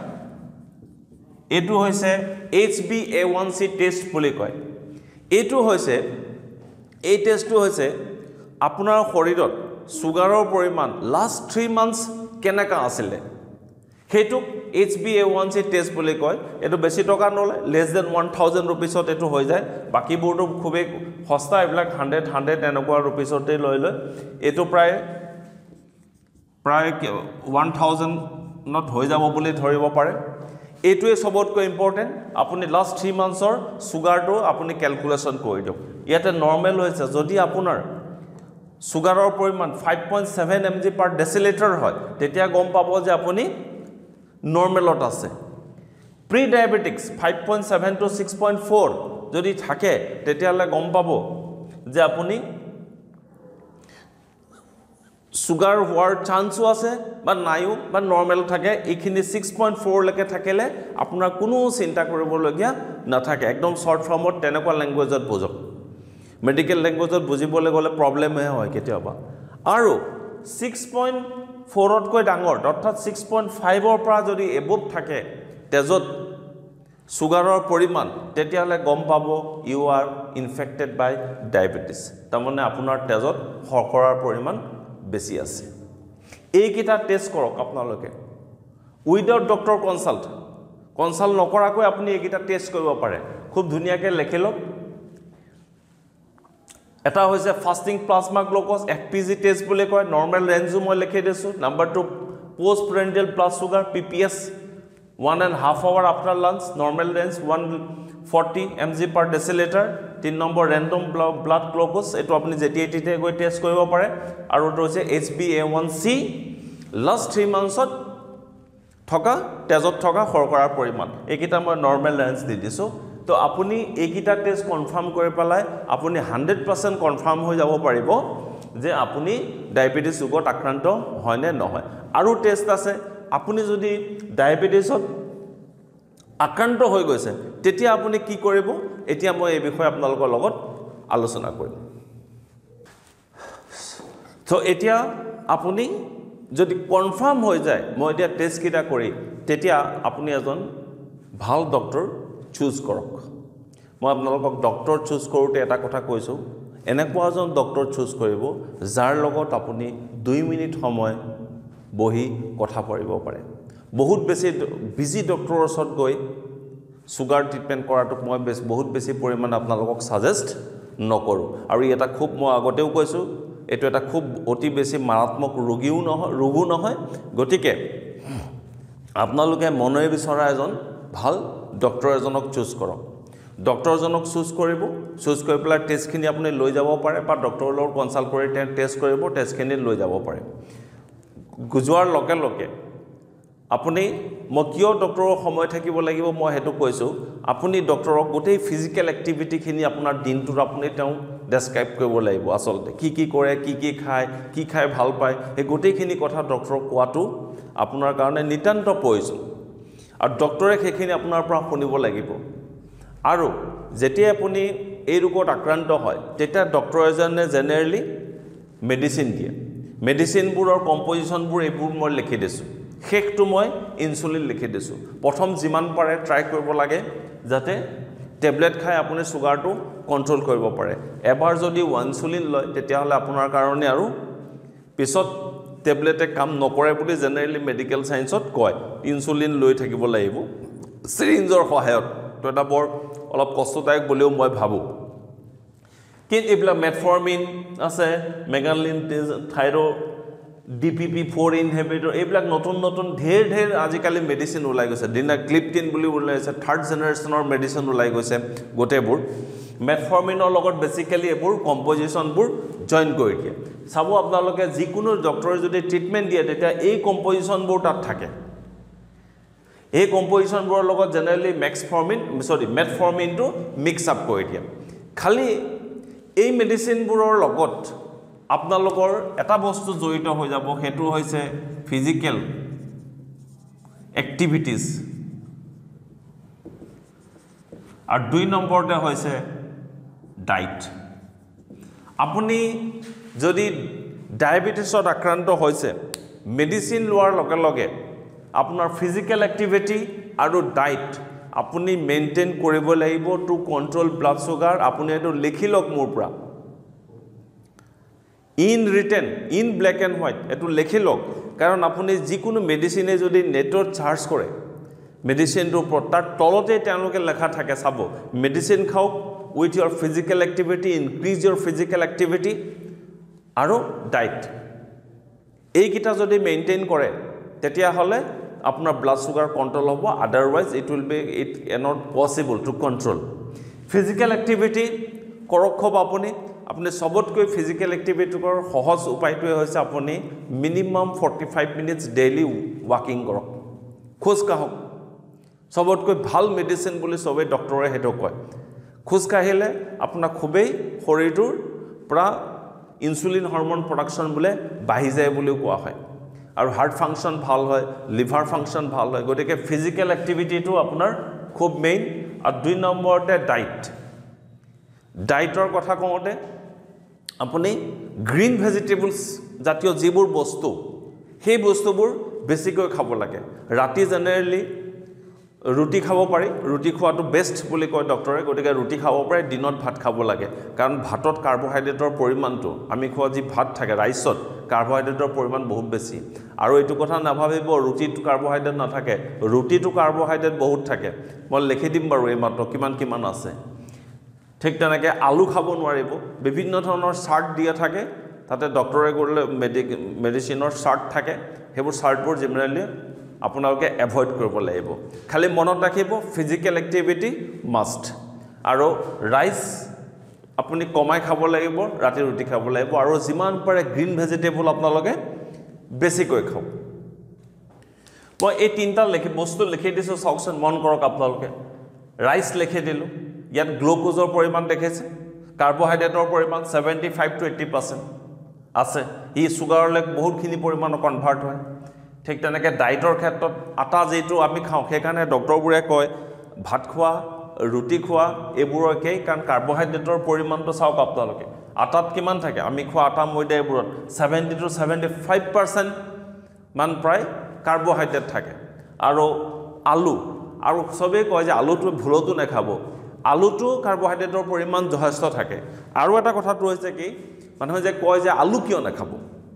এটো হৈছে HbA1c টেষ্ট বুলি কয় এটো হৈছে এই টেষ্টটো হৈছে আপোনাৰ শৰীৰত সুগাৰৰ পৰিমাণ লাষ্ট 3 মান্থস কেনেকা আছিল হেতু HbA1c টেষ্ট বুলি কয় এটো বেছি টকা নলয় less than 1000 rupeesত এটো হৈ যায় বাকি বোৰটো খুবেই সস্তা এইবিলাক 100 এনেকুৱা rupeesতে লৈ লয় এটো প্ৰায় প্ৰায় 1000ত হৈ যাব বুলি ধৰিব পাৰে এইটোৱে সবতকৈ ইম্পৰ্টেন্ট আপুনি লাষ্ট 3 মান্থছৰ সুগাৰটো আপুনি ক্যালকুলেশন কৰি দিয়ক ইয়াতে নৰ্মেল হৈছে যদি আপোনাৰ সুগাৰৰ পৰিমাণ 5.7 mg per deciliter হয় তেতিয়া গম পাব যে আপুনি নৰ্মেলত আছে প্ৰি ডায়াবেটিক্স 5.7 to 6.4 যদি থাকে তেতিয়ালে গম পাব যে আপুনি সুগাৰ হোৱাৰ চান্সও আছে বা নাইও বা নৰ্মেল থাকে এইখিনি 6.4 লৈকে থাকিলে আপোনাৰ কোনো চিন্তা কৰিবলগীয়া নাথাকে একদম শৰ্ট ফৰ্মত তেনেকুৱা ল্যাঙ্গুৱেজত বুজক মেডিকেল ল্যাঙ্গুৱেজত বুজিবলৈ গলে প্ৰবলেমহে হয় কেতিয়াবা আৰু 6.4 তকৈ ডাঙৰ অৰ্থাৎ 6.5 ৰ পৰা যদি এবভ থাকে তেজত সুগাৰৰ পৰিমাণ তেতিয়ালে গম পাব you are infected by diabetes তাৰমানে আপোনাৰ তেজত শৰ্কৰাৰ পৰিমাণ বেছি আছে এইকিটা টেষ্ট কৰক আপোনালোকে উইদাউট ডক্টৰ কনসাল্ট নকৰাকৈ আপুনি এইকিটা টেষ্ট কৰিব পাৰে খুব ধুনিয়াকৈ লিখি লওক এটা হৈছে fasting plasma glucose FPG test বুলি কয় নৰ্মেল ৰেঞ্জও মই লিখি দিছো number 2 post prandial blood sugar PPS 1.5 hour after lunch normal range 140 mg per deciliter 3 number random blood glucose eto apni jeti goi test koribo pare aru to hoise HbA1c last 3 months ot thoka tezot thoka horkorar poriman ekita moi normal range di disu to apuni ekita test confirm kori palai apuni 100% confirm hoi jabo paribo je apuni diabetes rogot akranto hoy ne nohoy aru test ase আপুনি যদি ডায়াবেটিছত আক্ৰান্ত হৈ গৈছে তেতিয়া আপুনি কি কৰিব এতিয়া মই এই বিষয়ে আপোনালোকৰ লগত আলোচনা কৰিম তো এতিয়া আপুনি যদি কনফাৰ্ম হৈ যায় মই এতিয়া টেষ্ট কিটা কৰি তেতিয়া আপুনি এজন ভাল ডক্টৰ চুজ কৰক মই আপোনালোকক ডক্টৰ চুজ কৰোতে এটা কথা কৈছো এনেকুৱা এজন ডক্টৰ চুজ কৰিব যাৰ লগত আপুনি 2 মিনিট সময় বহি কথা পঢ়িব পাৰে বহুত বেছি বিজি ডক্টৰৰ ওচৰত গৈ সুগাৰ ট্ৰিটমেন্ট কৰাটো মই বহুত বেছি পৰিমাণ আপোনালোকক সাজেষ্ট নকৰো আৰু এটা খুব মই আগতেও কৈছো এটো এটা খুব অতি বেছি মাৰাত্মক ৰোগো নহয় গতিকে আপোনালোকে মনৈ বিচৰা এজন ভাল ডক্টৰ এজনক চুজ কৰক ডক্টৰ জনক চুজ কৰিব চুজ কৰি পেলাই টেষ্টখিনি আপুনি লৈ যাব পাৰে বা ডক্টৰৰ লগত কনসাল্ট কৰি টেষ্ট কৰিব টেষ্টখিনি লৈ যাব পাৰে গুজোৱাৰ লগে লগে আপুনি মই কিয় ডক্টৰৰ সময় থাকিব লাগিব মই হেতু কৈছো আপুনি ডক্টৰক গোটেই ফিজিক্যাল এক্টিভিটি খিনি আপোনাৰ দিনটোৰ আপুনি তেওঁ ডেসক্ৰাইব কৰিব লাগিব আসলতে কি কৰে কি খায় ভাল পায় এই গোটেইখিনি কথা ডক্টৰক কোৱাটো আপোনাৰ কাৰণে নিতান্ত প্ৰয়োজন আৰু ডক্টৰে সেইখিনি আপোনাৰ পৰা শুনিব লাগিব আৰু যেতিয়া আপুনি এই ৰোগত আক্ৰান্ত হয় তেতিয়া ডক্টৰ এজনে জেনেৰেলি মেডিসিন দিয়ে মেডিসিনবোৰৰ কম্পোজিশনবোৰ এইবোৰ মই লিখি দিছো হেকটো মই ইনসুলিন লিখি দিছো প্ৰথম যিমান পাৰে ট্ৰাই কৰিব লাগে যাতে টেবলেট খাই আপুনি সুগাৰটো কন্ট্ৰোল কৰিব পাৰে এবাৰ যদি ইনসুলিন লয় তেতিয়া হলে আপোনাৰ কাৰণে আৰু পিছত টেবলেটে কাম নকৰে বুলি জেনেৰেলি মেডিকেল সায়েন্সত কয় ইনসুলিন লৈ থাকিব লাগিব সিৰিঞ্জৰ সহায়ত তো এটা বৰ অলপ কষ্টদায়ক বুলিও মই ভাবো কিন্তু এইবিলাক মেটফৰ্মিন আছে মেগালিন থাইৰো DPP4 ইনহিবিটৰ এইবিলাক নতুন ঢেৰ আজিকালি মেডিসিন ওলাই গৈছে ডিনাক্লিপটিন বুলি ওলাইছে থাৰ্ড জেনাৰেশনৰ মেডিসিন ওলাই গৈছে গোটেবোৰ মেটফৰ্মিনৰ লগত বেসিক্যালি এবোৰ কম্পোজিশনবোৰ জয়েন কৰি দিয়ে চাবো আপোনালোকে যিকোনো ডক্টৰে যদি ট্ৰিটমেন্ট দিয়ে তেতিয়া এই কম্পোজিশনবোৰ তাত থাকে এই কম্পোজিশনবোৰৰ লগত জেনাৰেলি মেটফৰ্মিনটো মিক্স আপ কৰি দিয়ে খালি এই মেডিসিনবোৰৰ লগত আপোনালোকৰ এটা বস্তু জড়িত হৈ যাব হেতু হৈছে ফিজিক্যাল এক্টিভিটিজ আৰু 2 নম্বৰতে হৈছে ডায়েট আপুনি যদি ডায়াবেটিছত আক্ৰান্ত হৈছে মেডিসিন লোৱাৰ লগে লগে আপোনাৰ ফিজিক্যাল এক্টিভিটি আৰু ডায়েট আপুনি মেইনটেইন কৰিব লাগিব টু কন্ট্ৰোল ব্লাড সুগাৰ আপুনি এটো লিখি লওক মোৰ পৰা in written in black and white এটো লিখি লওক কাৰণ আপুনি যিকোনো মেডিসিনে যদি নেটত চাৰ্জ কৰে মেডিসিনটো তাৰ তলতে তেওঁলোকে লেখা থাকে চাব মেডিসিন খাওক with your physical activity increase your physical activity আৰু ডায়েট এইকেইটা যদি মেইনটেইন কৰে তেতিয়াহ'লে আপোনাৰ ব্লাড সুগাৰ কণ্ট্ৰল হ'ব otherwise it will be it not possible to control physical activity কৰক খুব আপুনি সবতকৈ ফিজিকেল এক্টিভিটিৰ সহজ উপায়টোৱে হৈছে আপুনি মিনিমাম 45 মিনিটছ ডেইলি ৱাকিং কৰক খোজ কাঢ়ক সবতকৈ ভাল মেডিচিন বুলি সবে ডক্টৰে হেটো কয় খোজ কাঢ়িলে আপোনাৰ খুবেই শৰীৰটোৰ পৰা ইনসুলিন হৰমন প্ৰডাকশন বুলে বাঢ়ি যায় বুলি কোৱা হয় আৰু হাৰ্ট ফাংচন ভাল হয় লিভাৰ ফাংচন ভাল হয় গতিকে ফিজিকেল এক্টিভিটিটো আপোনাৰ খুব মেইন আৰু 2 নম্বৰতে ডাইটৰ কথা কওঁতে আপুনি গ্ৰীণ ভেজিটেবলছ জাতীয় যিবোৰ বস্তু সেই বস্তুবোৰ বেছিকৈ খাব লাগে ৰাতি জেনেৰেলি ৰুটি খাব পাৰি ৰুটি খোৱাটো বেষ্ট বুলি কয় ডক্টৰে গতিকে ৰুটি খাব পাৰে দিনত ভাত খাব লাগে কাৰণ ভাতত কাৰ্বোহাইড্ৰেটৰ পৰিমাণটো আমি খোৱা যি ভাত থাকে ৰাইচত কাৰ্বোহাইড্ৰেটৰ পৰিমাণ বহুত বেছি আৰু এইটো কথা নাভাবিব ৰুটিত কাৰ্বোহাইড্ৰেট নাথাকে ৰুটিটো কাৰ্বোহাইড্ৰেট বহুত থাকে মই লিখি দিম বাৰু এই মাত্ৰ কিমান আছে ঠিক তেনেকৈ আলু খাব নোৱাৰিব বিভিন্ন ধৰণৰ চাৰ্ট দিয়া থাকে তাতে ডক্টৰে কৰিলে মেডিচিনৰ চাৰ্ট থাকে সেইবোৰ চাৰ্টবোৰ জেনেৰেলি আপোনালোকে এভয়েড কৰিব লাগিব খালি মনত ৰাখিব ফিজিকেল এক্টিভিটি মাষ্ট আৰু ৰাইচ আপুনি কমাই খাব লাগিব ৰাতি ৰুটি খাব লাগিব আৰু যিমান পাৰে গ্ৰীণ ভেজিটেবল আপোনালোকে বেছিকৈ খাওক মই এই তিনটা বস্তু লিখি দিছো চাওকচোন মন কৰক আপোনালোকে ৰাইচ লিখি দিলো ইয়াত গ্লুকোজৰ পৰিমাণ দেখাইছে কাৰ্বোহাইড্ৰেটৰ পৰিমাণ 75 to 80% আছে ই সুগাৰলৈ বহুতখিনি পৰিমাণৰ কনভাৰ্ট হয় ঠিক তেনেকৈ ডাইটৰ ক্ষেত্ৰত আটা যেটো আমি খাওঁ সেইকাৰণে ডক্টৰবোৰে কয় ভাত খোৱা ৰুটি খোৱা এইবোৰৰ একেই কাৰণ কাৰ্বোহাইড্ৰেটৰ পৰিমাণটো চাওক আপোনালোকে আটাত কিমান থাকে আমি খোৱা আটা ময়দা এইবোৰত 70 to 75% মান প্ৰায় কাৰ্বোহাইড্ৰেট থাকে আৰু আলু আৰু সবে কয় যে আলুটো ভুলতো নাখাব আলুটো কাৰ্বোহাইড্ৰেটৰ পৰিমাণ যথেষ্ট থাকে আৰু এটা কথাটো হৈছে কি মানুহে যে কয় যে আলু কিয় নাখাব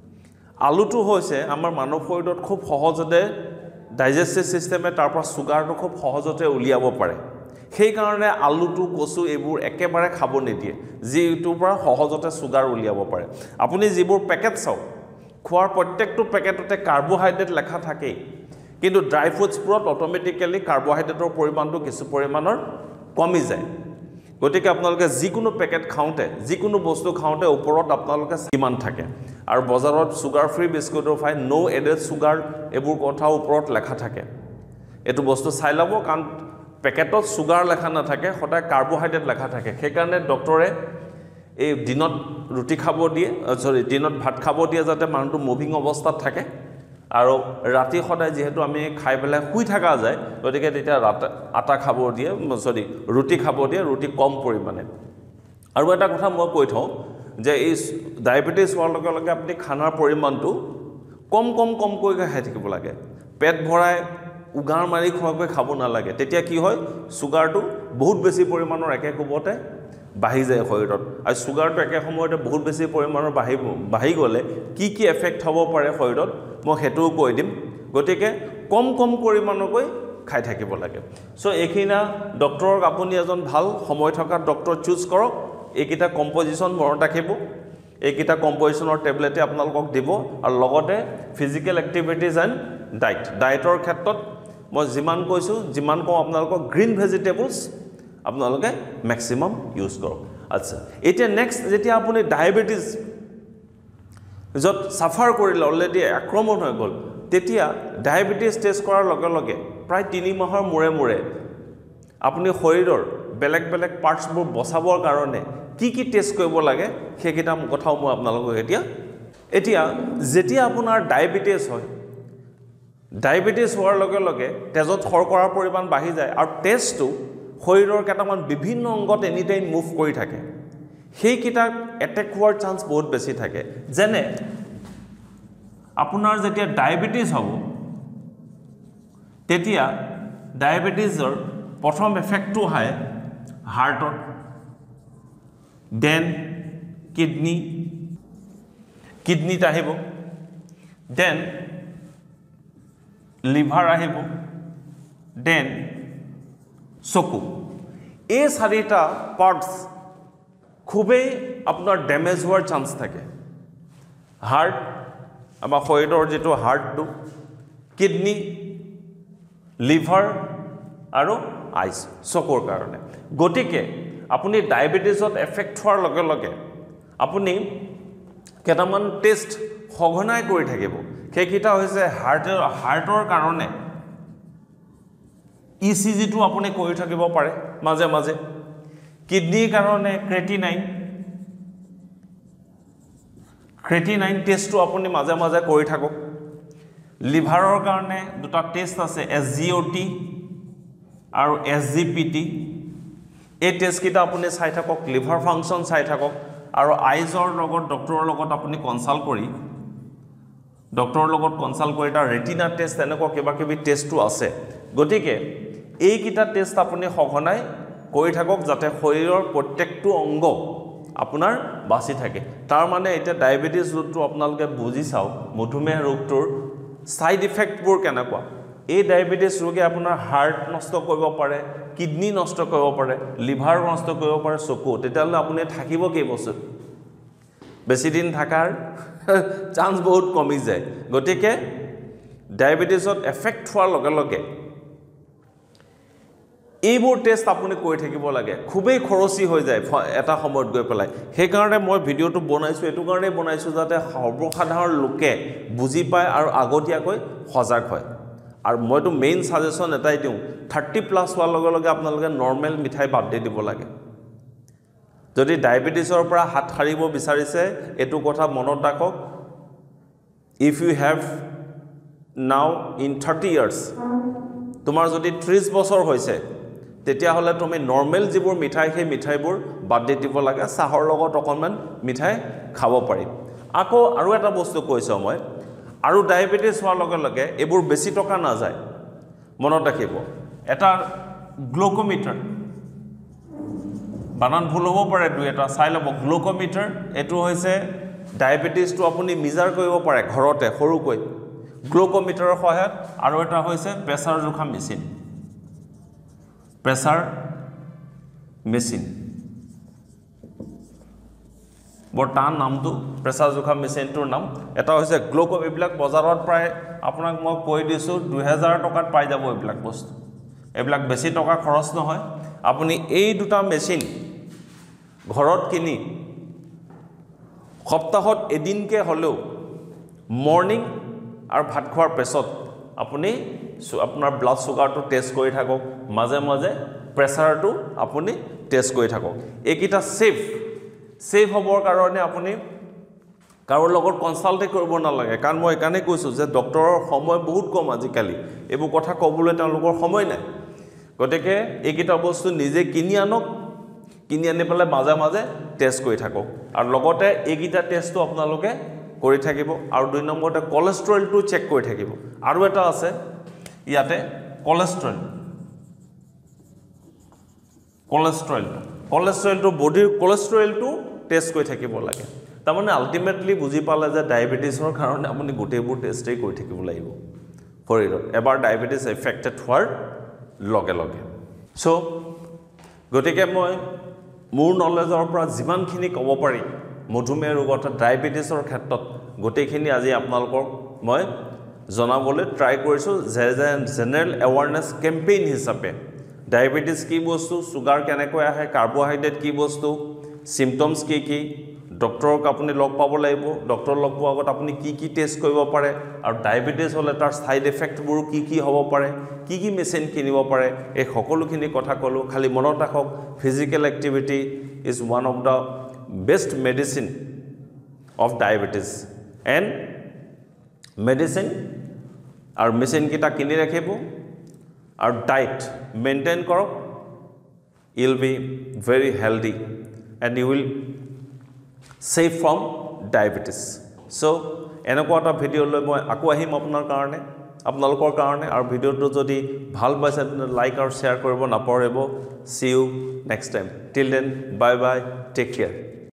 আলুটো হৈছে আমাৰ মানৱ শৰীৰত খুব সহজতে ডাইজেষ্টিভ সিস্টেমে তাৰ পৰা সুগাৰটো খুব সহজতে উলিয়াব পাৰে সেই কাৰণে আলুটো কচু এইবোৰ একেবাৰে খাব নিদিয়ে যিটোৰ পৰা সহজতে সুগাৰ উলিয়াব পাৰে আপুনি যিবোৰ পেকেট চাওক খোৱাৰ প্ৰত্যেকটো পেকেটতে কাৰ্বোহাইড্ৰেট লেখা থাকে কিন্তু ড্ৰাই ফ্ৰুটছবোৰত অটোমেটিক্যালি কাৰ্বোহাইড্ৰেটৰ পৰিমাণটো কিছু পৰিমাণৰ কমি যায় গতিকে আপোনালোকে যিকোনো পেকেট খাওঁতে যিকোনো বস্তু খাওঁতে ওপৰত আপোনালোকে কিমান থাকে আৰু বজাৰত সুগাৰ ফ্ৰী বিস্কুটৰ ফাই নো এডেড সুগাৰ এইবোৰ কথা ওপৰত লেখা থাকে এটো বস্তু চাই লব কাৰণ পেকেটত সুগাৰ লেখা নাথাকে সদায় কাৰ্বোহাইড্ৰেট লেখা থাকে সেইকাৰণে ডক্টৰে এই দিনত ৰুটি খাব দিয়ে দিনত ভাত খাব দিয়ে যাতে মানুহটো মুভিং অৱস্থাত থাকে আৰু ৰাতি সদায় যেহেতু আমি খাই পেলাই শুই থাকা যায় গতিকে তেতিয়া আটা খাব দিয়ে ৰুটি খাব দিয়ে ৰুটি কম পৰিমাণে আৰু এটা কথা মই কৈ থওঁ যে এই ডায়াবেটিছ হোৱাৰ লগে লগে আপুনি খানাৰ পৰিমাণটো কমকৈ খাই থাকিব লাগে পেট ভৰাই উগাৰ মাৰি খোৱাকৈ খাব নালাগে তেতিয়া কি হয় সুগাৰটো বহুত বেছি পৰিমাণৰ একে কোবতে বাঢ়ি যায় শৰীৰত আৰু সুগাৰটো একে সময়তে বহুত বেছি পৰিমাণৰ বাঢ়ি গ'লে কি এফেক্ট হ'ব পাৰে শৰীৰত মই হেতুও কৈ দিম গতিকে কম পৰিমাণকৈ খাই থাকিব লাগে সো এইখিনা ডক্টৰক আপুনি এজন ভাল সময় থকা ডক্টৰ চুজ কৰক এইকিটা কম্পোজিশন মনত ৰাখিব এইকিটা কম্পোজিশনৰ টেবলেটে আপোনালোকক দিব আৰু লগতে ফিজিকেল এক্টিভিটিজ এণ্ড ডাইটৰ ক্ষেত্ৰত মই যিমান কৈছো যিমান কম আপোনালোকক গ্ৰীণ ভেজিটেবলছ আপোনালোকে ম্যাক্সিমাম ইউজ কৰক আচ্ছা এতিয়া নেক্সট যেতিয়া আপুনি ডায়াবেটিছ যত সাফাৰ কৰিলে অলৰেডি আক্ৰমণ হৈ গ'ল তেতিয়া ডায়াবেটিছ টেষ্ট কৰাৰ লগে লগে প্ৰায় 3 মাহৰ মূৰে আপুনি শৰীৰৰ বেলেগ পাৰ্টছবোৰ বচাবৰ কাৰণে কি টেষ্ট কৰিব লাগে সেইকিটা কথাও মই আপোনালোকক এতিয়া যেতিয়া আপোনাৰ ডায়াবেটিছ হয় ডায়াবেটিছ হোৱাৰ লগে লগে তেজত শৰ্কৰাৰ পৰিমাণ বাঢ়ি যায় আৰু টেষ্টটো শৰীৰৰ কেইটামান বিভিন্ন অংগত এনি টাইম মুভ কৰি থাকে সেইকিটা এটেক হোৱাৰ চান্স বহুত বেছি থাকে যেনে আপোনাৰ যেতিয়া ডায়াবেটিছ হ'ব তেতিয়া ডায়াবেটিছৰ প্ৰথম এফেক্টটো হয় হাৰ্টত দেন কিডনিত আহিব দেন লিভাৰ আহিব দেন চকু এই চাৰিটা পাৰ্টছ খুবেই আপোনাৰ ড্যামেজ হোৱাৰ চান্স থাকে হাৰ্ট আমাৰ শৰীৰৰ যেটো হাৰ্টটো কিডনি লিভাৰ আৰু আইজ চকুৰ কাৰণে গতিকে আপুনি ডায়াবেটিছত এফেক্ট হোৱাৰ লগে লগে আপুনি কেটামান টেষ্ট সঘনাই কৰি থাকিব সেইকিটা হৈছে হাৰ্টৰ কাৰণে ECG টো আপুনি কৰি থাকিব পাৰে মাজে মাজে কিডনিৰ কাৰণে ক্ৰেটিনাইন টেষ্টটো আপুনি মাজে মাজে কৰি থাকক লিভাৰৰ কাৰণে দুটা টেষ্ট আছে SGOT আৰু SGPT এই টেষ্ট কিটা আপুনি চাই থাকক লিভাৰ ফাংচন চাই থাকক আৰু আইজৰ লগত ডক্টৰৰ লগত আপুনি কনসাল্ট কৰি এটা ৰেটিনা টেষ্ট এনেকুৱা কিবা কিবি টেষ্টটো আছে গতিকে এই কিটা টেষ্ট আপুনি সঘনাই কৰি থাকক যাতে শৰীৰৰ প্ৰত্যেকটো অংগ আপোনাৰ বাছি থাকে তাৰ মানে এটা ডায়াবেটিস ৰোগটো আপোনালোকে বুজি চাও মধুমেহ ৰোগটোৰ সাইড ইফেক্টবোৰ কেনেকুৱা এই ডায়াবেটিস ৰোগে আপোনাৰ হাৰ্ট নষ্ট কৰিব পাৰে কিডনি নষ্ট কৰিব পাৰে লিভাৰ নষ্ট কৰিব পাৰে চকু তেতিয়ালে আপুনি থাকিব কি বছৰ বেছি দিন থাকাৰ চান্স বহুত কমি যায় গতিকে ডায়াবেটিছত এফেক্ট হোৱাৰ লগে লগে এইবোৰ টেষ্ট আপুনি কৰি থাকিব লাগে খুবেই খৰচি হৈ যায় এটা সময়ত গৈ পেলাই সেই কাৰণে মই ভিডিওটো বনাইছো এটো কাৰণে বনাইছো যাতে সৰ্বসাধাৰণ লোকে বুজি পায় আৰু আগতীয়াকৈ সজাগ হয় আৰু মইতো মেইন সাজেশন এটাই দিও 30+ হোৱাৰ লগে লগে আপোনালোকে নৰমাল মিঠাই বাদ দিব লাগে যদি ডায়াবেটিছৰ পৰা হাত হাৰিব বিচাৰিছে এটো কথা মনত ৰাখক if you have now in 30 years তোমাৰ যদি 30 বছৰ হৈছে তেতিয়া হলে তুমি নরমাল যিবোৰ মিঠাই সেই মিঠাইবোৰ বাদ দিব লাগে চাহৰ লগত অকনমান মিঠাই খাব পাৰি আকৌ আৰু এটা বস্তু কৈছো মই আৰু ডায়াবেটিস হোৱাৰ লগে লগে এবোৰ বেছি টকা না যায় মনত ৰাখিব এটা গ্লুকোমিটাৰ বানান ভুল হ'ব পাৰে দুই এটা চাই লব গ্লুকোমিটাৰ এটো হৈছে ডায়াবেটিস তো আপুনি মিজাৰ কৰিব পাৰে ঘৰতে সৰুকৈ গ্লুকোমিটাৰৰ সহায়ত আৰু এটা হৈছে প্ৰেছাৰ জোখা মেচিন বৰ্তমান নামটো প্ৰেছাৰ জোখা মেচিনটোৰ নাম এটা হৈছে গ্লুকো এইবিলাক বজাৰত প্ৰায় আপোনাক মই কৈ দিছো 2000 টকাত পাই যাব এইবিলাক বস্তু এইবিলাক বেছি টকা খৰচ নহয় আপুনি এই দুটা মেচিন ঘৰত কিনি সপ্তাহত এদিনকে হলেও মৰ্নিং আৰু ভাত খোৱাৰ পিছত আপুনি আপোনাৰ ব্লাড সুগাৰটো টেষ্ট কৰি থাকক মাজে মাজে প্ৰেছাৰটো আপুনি টেষ্ট কৰি থাকক এইকিটা সেফ হ'বৰ কাৰণে আপুনি কাৰোৰ লগত কনসাল্ট কৰিব নালাগে কাৰণ মই একানে কৈছো যে ডক্টৰৰ সময় বহুত কম আজিকালি এইবোৰ কথা ক'বলৈ তেওঁলোকৰ সময় নাই গতিকে এইকিটা বস্তু নিজে কিনি আনি পেলাই মাজে মাজে টেষ্ট কৰি থাকক আৰু লগতে এইকিটা টেষ্টটো আপোনালোকে কৰি থাকিব আৰু দুই নম্বৰতে কোলেষ্ট্ৰলটো চেক কৰি থাকিব আৰু এটা আছে ইয়াতে কোলেষ্ট্ৰলটো বডিৰ কোলেষ্ট্ৰলটো টেষ্ট কৰি থাকিব লাগে তাৰমানে আলটিমেটলি বুজি পালে যে ডায়াবেটিছৰ কাৰণে আপুনি গোটেইবোৰ টেষ্টই কৰি থাকিব লাগিব শৰীৰত এবাৰ ডায়াবেটিছ এফেক্টেড হোৱাৰ লগে লগে সো গতিকে মই মোৰ নলেজৰ পৰা যিমানখিনি ক'ব পাৰি মধুমেহ ৰোগত ডায়াবেটিছৰ ক্ষেত্ৰত গোটেইখিনি আজি আপোনালোকক মই জনাবলৈ ট্ৰাই কৰিছো জেনাৰেল এৱাৰনেছ কেম্পেইন হিচাপে ডায়াবেটিছ কি বস্তু সুগাৰ কেনেকৈ আহে কাৰ্বোহাইড্ৰেট কি বস্তু সিম্পটমছ কি ডক্টৰক আপুনি লগ পাব লাগিব ডক্টৰ লগ পোৱাৰ আগত আপুনি কি টেষ্ট কৰিব পাৰে আৰু ডায়াবেটিছ হলে তাৰ সাইড ইফেক্টবোৰ কি হ'ব পাৰে কি মেচিন কিনিব পাৰে এই সকলোখিনি কথা কলো খালি মনত ৰাখক physical activity is one of the best medicine of diabetes and medicine আৰু মেচিন কিটা কিনি ৰাখিব আৰু ডায়েট মেইনটেইন কৰক you will be very healthy and you will save from diabetes so এনেকুৱা এটা ভিডিও লৈ মই আকৌ আহিম আপোনালোকৰ কাৰণে আৰু ভিডিওটো যদি ভাল পাইছে লাইক আৰু শেয়াৰ কৰিব নাপাহৰিব see you next time till then bye bye take care